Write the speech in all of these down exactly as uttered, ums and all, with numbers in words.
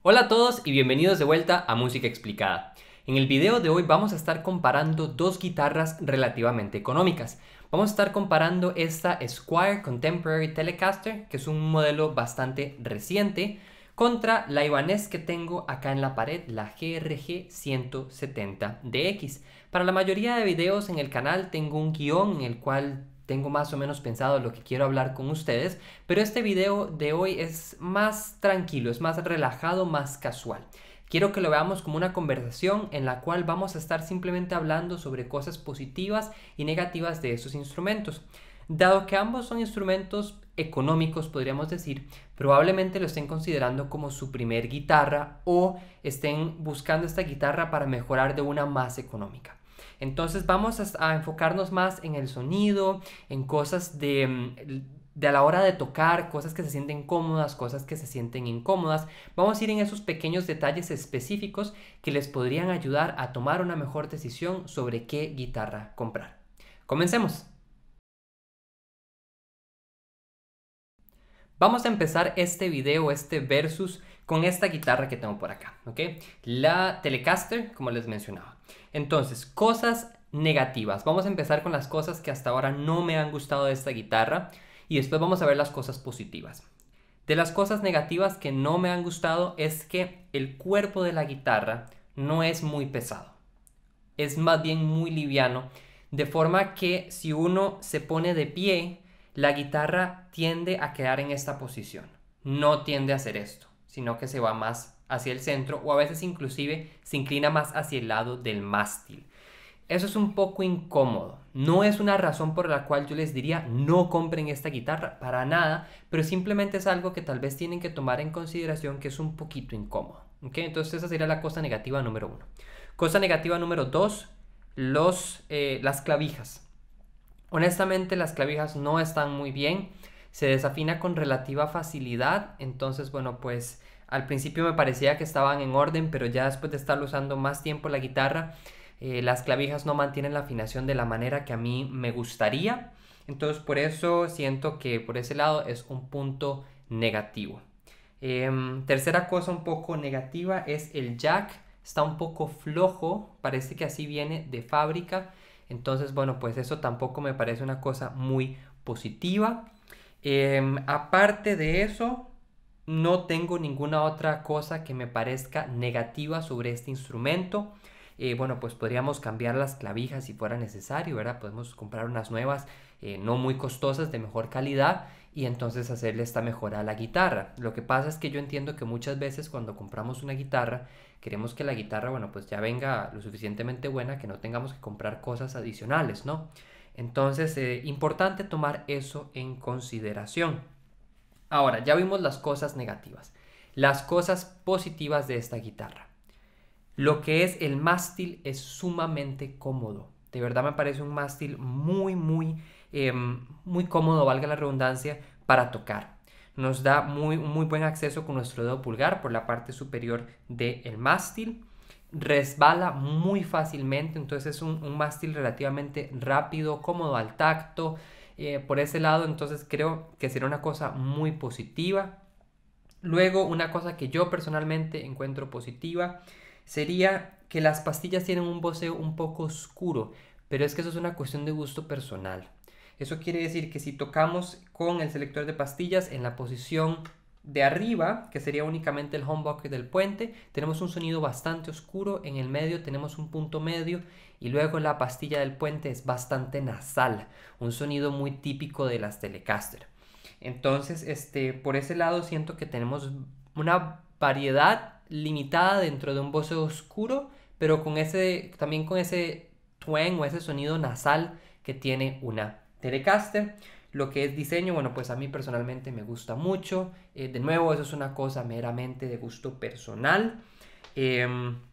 Hola a todos y bienvenidos de vuelta a Música Explicada. En el video de hoy vamos a estar comparando dos guitarras relativamente económicas. Vamos a estar comparando esta Squier Contemporary Telecaster, que es un modelo bastante reciente, contra la Ibanez que tengo acá en la pared, la G R G ciento setenta D X. Para la mayoría de videos en el canal tengo un guión en el cual tengo más o menos pensado lo que quiero hablar con ustedes, pero este video de hoy es más tranquilo, es más relajado, más casual. Quiero que lo veamos como una conversación en la cual vamos a estar simplemente hablando sobre cosas positivas y negativas de esos instrumentos. Dado que ambos son instrumentos económicos, podríamos decir, probablemente lo estén considerando como su primer guitarra o estén buscando esta guitarra para mejorar de una más económica. Entonces vamos a, a enfocarnos más en el sonido, en cosas de, de a la hora de tocar, cosas que se sienten cómodas, cosas que se sienten incómodas. Vamos a ir en esos pequeños detalles específicos que les podrían ayudar a tomar una mejor decisión sobre qué guitarra comprar. Comencemos. Vamos a empezar este video, este versus, con esta guitarra que tengo por acá, ¿ok? La Telecaster, como les mencionaba. Entonces, cosas negativas. Vamos a empezar con las cosas que hasta ahora no me han gustado de esta guitarra y después vamos a ver las cosas positivas. De las cosas negativas que no me han gustado es que el cuerpo de la guitarra no es muy pesado. Es más bien muy liviano, de forma que si uno se pone de pie, la guitarra tiende a quedar en esta posición. No tiende a hacer esto, sino que se va más hacia el centro o a veces inclusive se inclina más hacia el lado del mástil. Eso es un poco incómodo. No es una razón por la cual yo les diría no compren esta guitarra, para nada, pero simplemente es algo que tal vez tienen que tomar en consideración que es un poquito incómodo. ¿Okay? Entonces esa sería la cosa negativa número uno. Cosa negativa número dos, los, eh, las clavijas. Honestamente las clavijas no están muy bien, se desafina con relativa facilidad, entonces bueno pues al principio me parecía que estaban en orden, pero ya después de estar usando más tiempo la guitarra, eh, las clavijas no mantienen la afinación de la manera que a mí me gustaría, entonces por eso siento que por ese lado es un punto negativo. Eh, tercera cosa un poco negativa es el jack, está un poco flojo, parece que así viene de fábrica. Entonces, bueno, pues eso tampoco me parece una cosa muy positiva. Eh, aparte de eso, no tengo ninguna otra cosa que me parezca negativa sobre este instrumento. Eh, bueno, pues podríamos cambiar las clavijas si fuera necesario, ¿verdad? Podemos comprar unas nuevas, eh, no muy costosas, de mejor calidad, y entonces hacerle esta mejora a la guitarra. Lo que pasa es que yo entiendo que muchas veces cuando compramos una guitarra, queremos que la guitarra, bueno, pues ya venga lo suficientemente buena que no tengamos que comprar cosas adicionales, ¿no? Entonces, eh, importante tomar eso en consideración. Ahora, ya vimos las cosas negativas. Las cosas positivas de esta guitarra. Lo que es el mástil es sumamente cómodo. De verdad me parece un mástil muy, muy, eh, muy cómodo, valga la redundancia, para tocar. Nos da muy, muy buen acceso con nuestro dedo pulgar por la parte superior del mástil. Resbala muy fácilmente, entonces es un, un mástil relativamente rápido, cómodo al tacto. Eh, por ese lado, entonces creo que será una cosa muy positiva. Luego, una cosa que yo personalmente encuentro positiva sería que las pastillas tienen un voceo un poco oscuro, pero es que eso es una cuestión de gusto personal. Eso quiere decir que si tocamos con el selector de pastillas en la posición de arriba, que sería únicamente el humbucker del puente, tenemos un sonido bastante oscuro, en el medio tenemos un punto medio y luego la pastilla del puente es bastante nasal, un sonido muy típico de las Telecaster. Entonces, este, por ese lado siento que tenemos una variedad limitada dentro de un voceo oscuro, pero con ese, también con ese twang o ese sonido nasal que tiene una Telecaster. Lo que es diseño, bueno, pues a mí personalmente me gusta mucho. Eh, de nuevo, eso es una cosa meramente de gusto personal. Eh,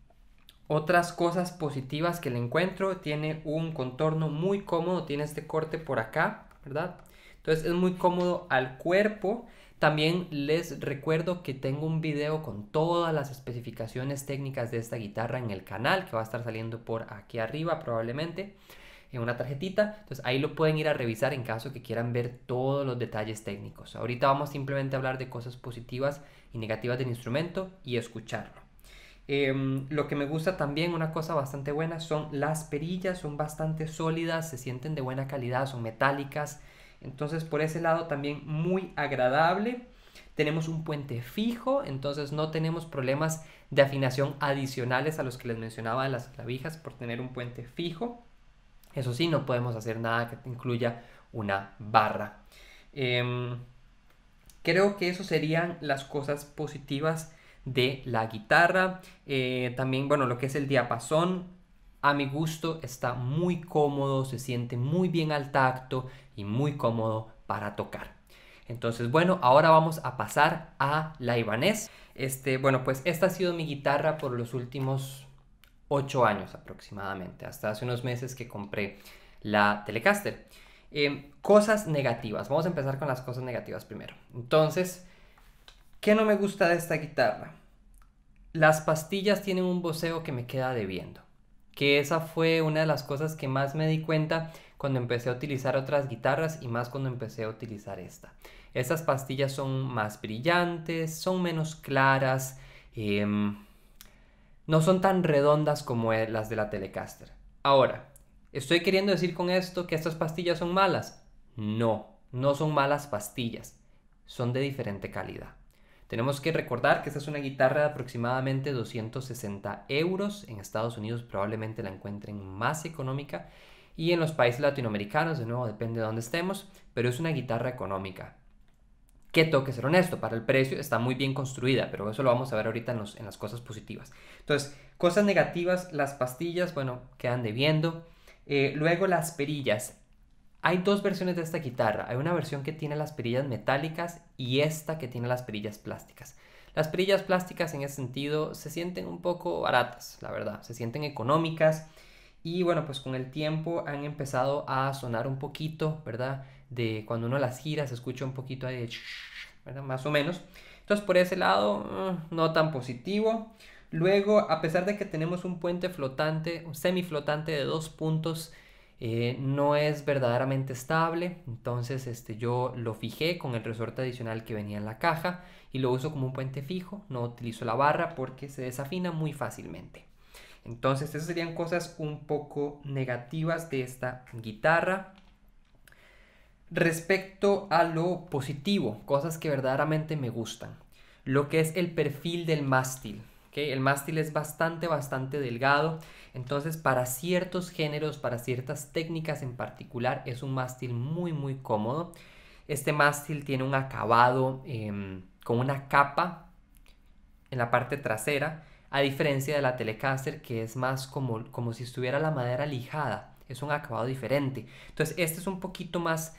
otras cosas positivas que le encuentro, tiene un contorno muy cómodo, tiene este corte por acá, ¿verdad? Entonces es muy cómodo al cuerpo. También les recuerdo que tengo un video con todas las especificaciones técnicas de esta guitarra en el canal, que va a estar saliendo por aquí arriba probablemente. en una tarjetita. Entonces ahí lo pueden ir a revisar en caso que quieran ver todos los detalles técnicos. Ahorita vamos simplemente a hablar de cosas positivas y negativas del instrumento y escucharlo. Eh, lo que me gusta también, una cosa bastante buena, son las perillas, son bastante sólidas, se sienten de buena calidad, son metálicas. Entonces por ese lado también muy agradable. Tenemos un puente fijo, entonces no tenemos problemas de afinación adicionales a los que les mencionaba de las clavijas por tener un puente fijo. Eso sí, no podemos hacer nada que incluya una barra. Eh, creo que eso serían las cosas positivas de la guitarra. Eh, también, bueno, lo que es el diapasón, a mi gusto está muy cómodo, se siente muy bien al tacto y muy cómodo para tocar. Entonces, bueno, ahora vamos a pasar a la Ibanez. Este, bueno, pues esta ha sido mi guitarra por los últimos ocho años aproximadamente, hasta hace unos meses que compré la Telecaster. Eh, cosas negativas, vamos a empezar con las cosas negativas primero. Entonces, ¿qué no me gusta de esta guitarra? Las pastillas tienen un voceo que me queda debiendo, que esa fue una de las cosas que más me di cuenta cuando empecé a utilizar otras guitarras y más cuando empecé a utilizar esta. Estas pastillas son más brillantes, son menos claras, eh, no son tan redondas como las de la Telecaster. Ahora, ¿estoy queriendo decir con esto que estas pastillas son malas? No, no son malas pastillas, son de diferente calidad. Tenemos que recordar que esta es una guitarra de aproximadamente doscientos sesenta euros. En Estados Unidos probablemente la encuentren más económica. Y en los países latinoamericanos, de nuevo, depende de dónde estemos, pero es una guitarra económica. Que tengo que ser honesto, para el precio está muy bien construida, pero eso lo vamos a ver ahorita en, los, en las cosas positivas. Entonces, cosas negativas, las pastillas, bueno, quedan debiendo. Eh, luego las perillas. Hay dos versiones de esta guitarra. Hay una versión que tiene las perillas metálicas y esta que tiene las perillas plásticas. Las perillas plásticas en ese sentido se sienten un poco baratas, la verdad. Se sienten económicas y bueno, pues con el tiempo han empezado a sonar un poquito, ¿verdad? De cuando uno las gira se escucha un poquito de, ¿verdad? Más o menos. Entonces por ese lado no tan positivo. Luego, a pesar de que tenemos un puente flotante, un semiflotante de dos puntos, Eh, no es verdaderamente estable. Entonces este, yo lo fijé con el resorte adicional que venía en la caja y lo uso como un puente fijo. No utilizo la barra porque se desafina muy fácilmente. Entonces esas serían cosas un poco negativas de esta guitarra. Respecto a lo positivo, cosas que verdaderamente me gustan, lo que es el perfil del mástil. ¿Okay? El mástil es bastante, bastante delgado. Entonces, para ciertos géneros, para ciertas técnicas en particular, es un mástil muy, muy cómodo. Este mástil tiene un acabado eh, con una capa en la parte trasera, a diferencia de la Telecaster, que es más como, como si estuviera la madera lijada. Es un acabado diferente. Entonces, este es un poquito más...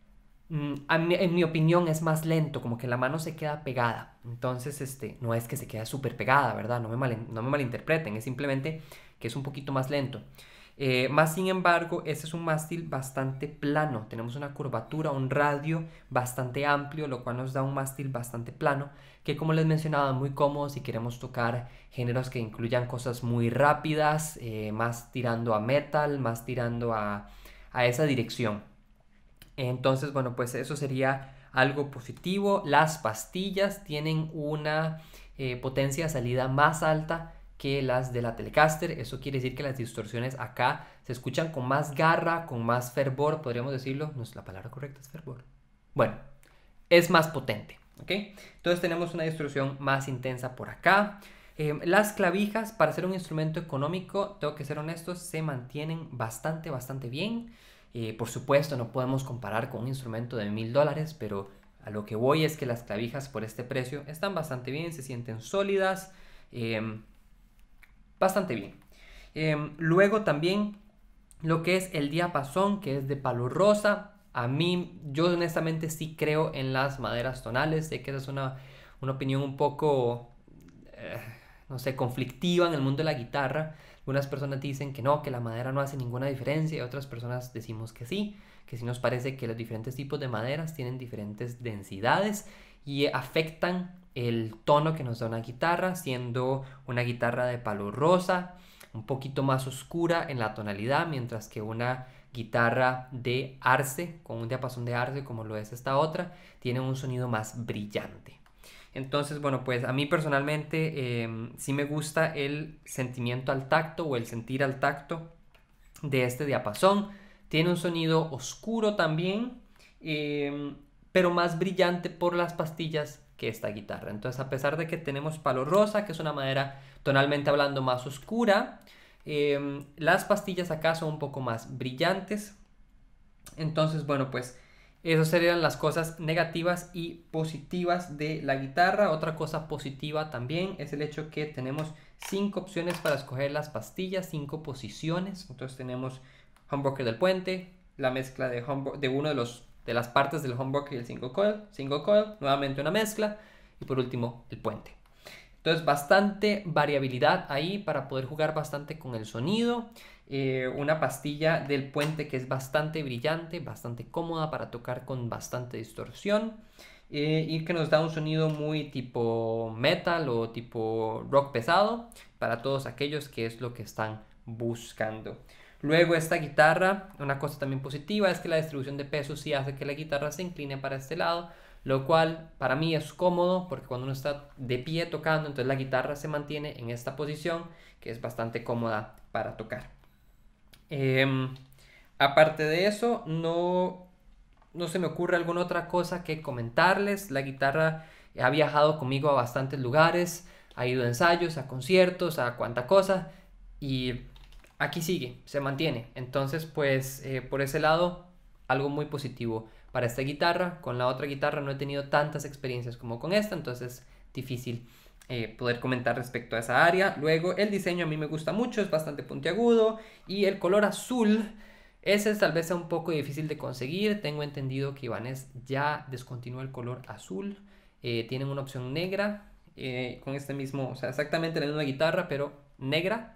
en mi opinión es más lento, como que la mano se queda pegada. Entonces, este, no es que se queda súper pegada, ¿verdad? No me, mal, no me malinterpreten, es simplemente que es un poquito más lento. Eh, más sin embargo, este es un mástil bastante plano. Tenemos una curvatura, un radio bastante amplio, lo cual nos da un mástil bastante plano, que como les mencionaba, es muy cómodo si queremos tocar géneros que incluyan cosas muy rápidas, eh, más tirando a metal, más tirando a, a esa dirección. Entonces, bueno, pues eso sería algo positivo. Las pastillas tienen una eh, potencia de salida más alta que las de la Telecaster. Eso quiere decir que las distorsiones acá se escuchan con más garra, con más fervor, podríamos decirlo. No es la palabra correcta, es fervor. Bueno, es más potente, ¿ok? Entonces tenemos una distorsión más intensa por acá. Eh, las clavijas, para ser un instrumento económico, tengo que ser honesto, se mantienen bastante, bastante bien. Eh, por supuesto, no podemos comparar con un instrumento de mil dólares, pero a lo que voy es que las clavijas por este precio están bastante bien, se sienten sólidas, eh, bastante bien. Eh, luego también lo que es el diapasón, que es de palo rosa. A mí, yo honestamente sí creo en las maderas tonales. Sé que esa es una, una opinión un poco, eh, no sé, conflictiva en el mundo de la guitarra. Algunas personas dicen que no, que la madera no hace ninguna diferencia, y otras personas decimos que sí, que sí nos parece que los diferentes tipos de maderas tienen diferentes densidades y afectan el tono que nos da una guitarra, siendo una guitarra de palo rosa un poquito más oscura en la tonalidad, mientras que una guitarra de arce, con un diapasón de arce como lo es esta otra, tiene un sonido más brillante. Entonces, bueno, pues a mí personalmente eh, sí me gusta el sentimiento al tacto o el sentir al tacto de este diapasón. Tiene un sonido oscuro también, eh, pero más brillante por las pastillas que esta guitarra. Entonces, a pesar de que tenemos palo rosa, que es una madera tonalmente hablando más oscura, eh, las pastillas acá son un poco más brillantes. Entonces, bueno, pues esas serían las cosas negativas y positivas de la guitarra. Otra cosa positiva también es el hecho que tenemos cinco opciones para escoger las pastillas, cinco posiciones. Entonces tenemos humbucker del puente, la mezcla de, de uno de, los, de las partes del humbucker y el single coil, single coil, nuevamente una mezcla y por último el puente. Entonces bastante variabilidad ahí para poder jugar bastante con el sonido. Eh, una pastilla del puente que es bastante brillante, bastante cómoda para tocar con bastante distorsión. Eh, y que nos da un sonido muy tipo metal o tipo rock pesado para todos aquellos que es lo que están buscando. Luego esta guitarra, una cosa también positiva es que la distribución de peso sí hace que la guitarra se incline para este lado, lo cual para mí es cómodo porque cuando uno está de pie tocando, entonces la guitarra se mantiene en esta posición que es bastante cómoda para tocar. Eh, aparte de eso, no, no se me ocurre alguna otra cosa que comentarles. La guitarra ha viajado conmigo a bastantes lugares, ha ido a ensayos, a conciertos, a cuanta cosa y aquí sigue, se mantiene. Entonces, pues eh, por ese lado, algo muy positivo para esta guitarra. Con la otra guitarra no he tenido tantas experiencias como con esta, entonces es difícil eh, poder comentar respecto a esa área. Luego, el diseño a mí me gusta mucho, es bastante puntiagudo y el color azul, ese tal vez sea un poco difícil de conseguir. Tengo entendido que Ibanez ya descontinuó el color azul. Eh, tienen una opción negra eh, con este mismo, o sea, exactamente la misma guitarra, pero negra.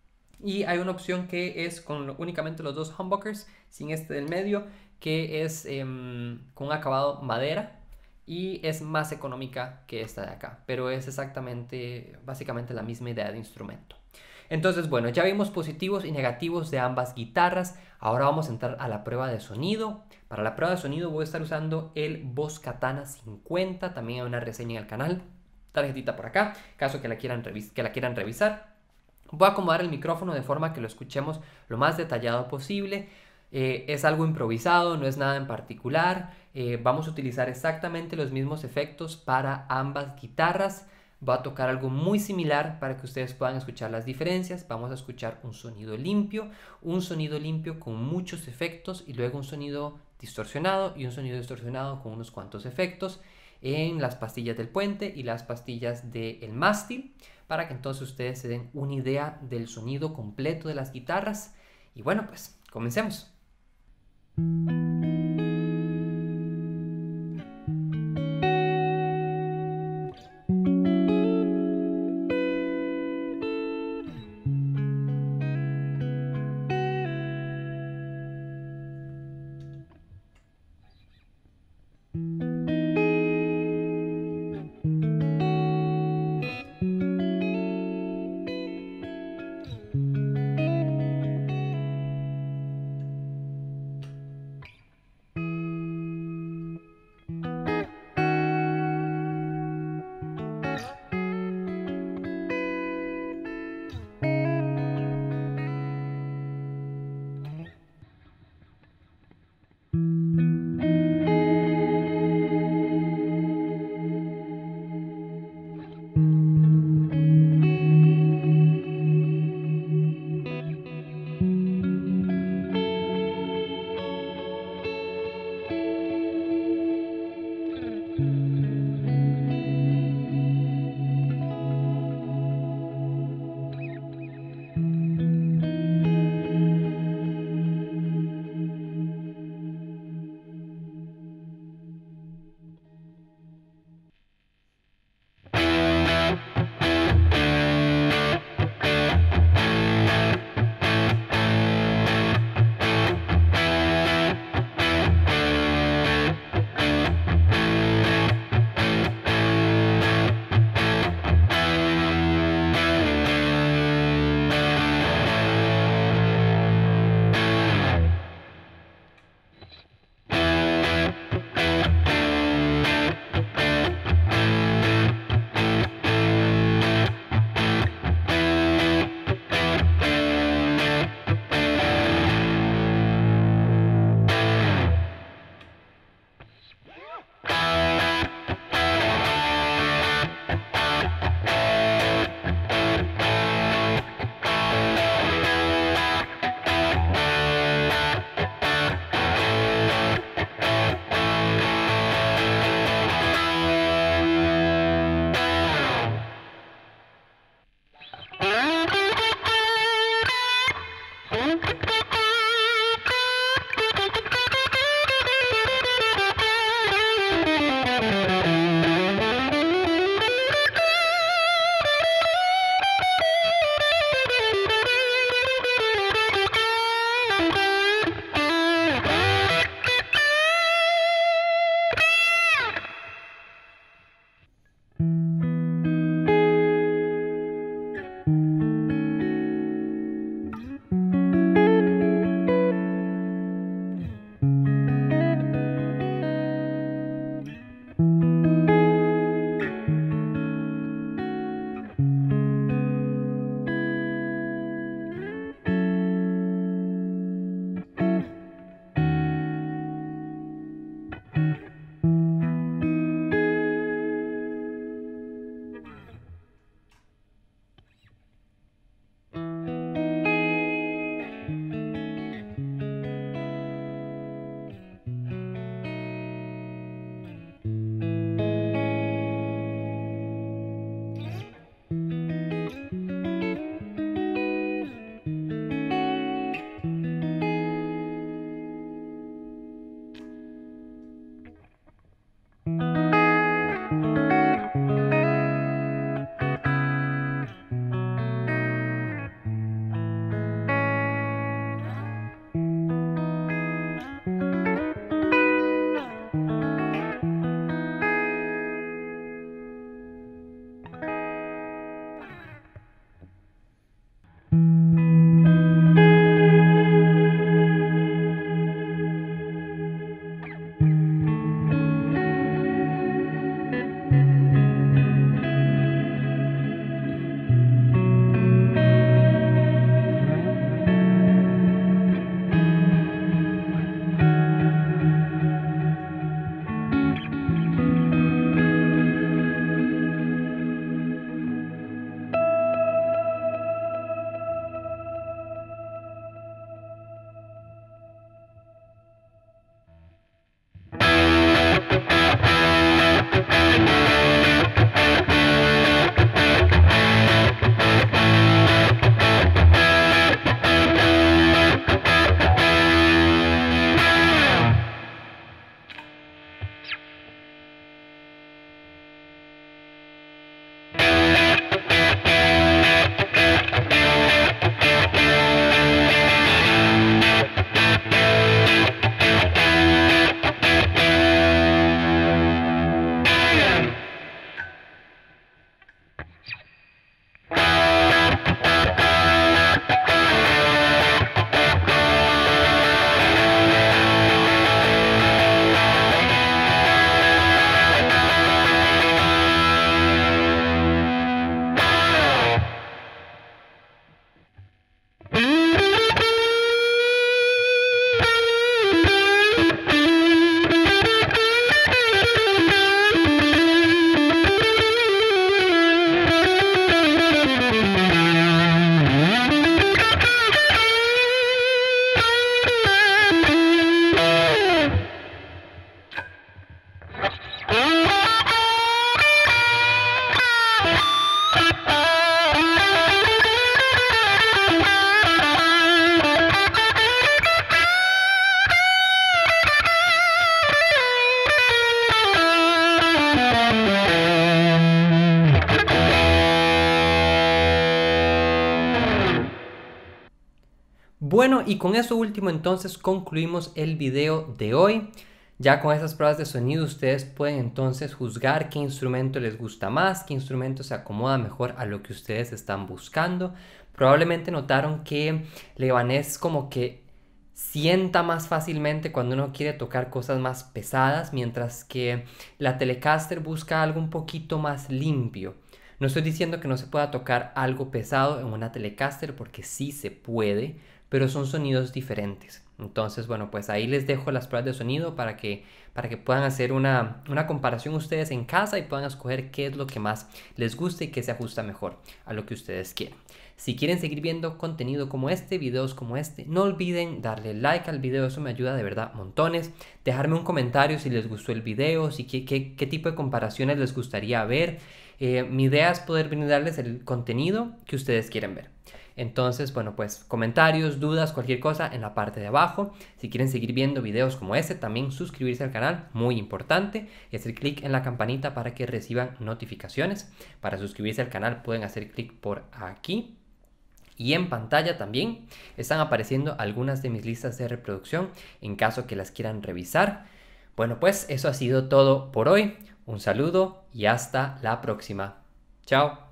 Y hay una opción que es con lo, únicamente los dos humbuckers, sin este del medio, que es eh, con un acabado madera y es más económica que esta de acá, pero es exactamente, básicamente la misma idea de instrumento. Entonces, bueno, ya vimos positivos y negativos de ambas guitarras. Ahora vamos a entrar a la prueba de sonido. Para la prueba de sonido voy a estar usando el Boss Katana cincuenta. También hay una reseña en el canal. Tarjetita por acá, caso que la quieran, que la quieran revisar. Voy a acomodar el micrófono de forma que lo escuchemos lo más detallado posible. Eh, es algo improvisado, no es nada en particular. Eh, vamos a utilizar exactamente los mismos efectos para ambas guitarras. Va a tocar algo muy similar para que ustedes puedan escuchar las diferencias. Vamos a escuchar un sonido limpio, un sonido limpio con muchos efectos y luego un sonido distorsionado y un sonido distorsionado con unos cuantos efectos en las pastillas del puente y las pastillas del mástil, para que entonces ustedes se den una idea del sonido completo de las guitarras. Y bueno, pues comencemos. Bueno, y con eso último entonces concluimos el video de hoy. Ya con esas pruebas de sonido ustedes pueden entonces juzgar qué instrumento les gusta más, qué instrumento se acomoda mejor a lo que ustedes están buscando. Probablemente notaron que el Ibanez como que sienta más fácilmente cuando uno quiere tocar cosas más pesadas, mientras que la Telecaster busca algo un poquito más limpio. No estoy diciendo que no se pueda tocar algo pesado en una Telecaster, porque sí se puede, pero son sonidos diferentes. Entonces, bueno, pues ahí les dejo las pruebas de sonido para que, para que puedan hacer una, una comparación ustedes en casa y puedan escoger qué es lo que más les gusta y qué se ajusta mejor a lo que ustedes quieren. Si quieren seguir viendo contenido como este, videos como este, no olviden darle like al video, eso me ayuda de verdad montones. Dejarme un comentario si les gustó el video, si qué, qué, qué tipo de comparaciones les gustaría ver. Eh, mi idea es poder brindarles el contenido que ustedes quieren ver. Entonces, bueno, pues comentarios, dudas, cualquier cosa en la parte de abajo. Si quieren seguir viendo videos como este, también suscribirse al canal, muy importante, y hacer clic en la campanita para que reciban notificaciones. Para suscribirse al canal pueden hacer clic por aquí. Y en pantalla también están apareciendo algunas de mis listas de reproducción en caso que las quieran revisar. Bueno, pues eso ha sido todo por hoy. Un saludo y hasta la próxima. Chao.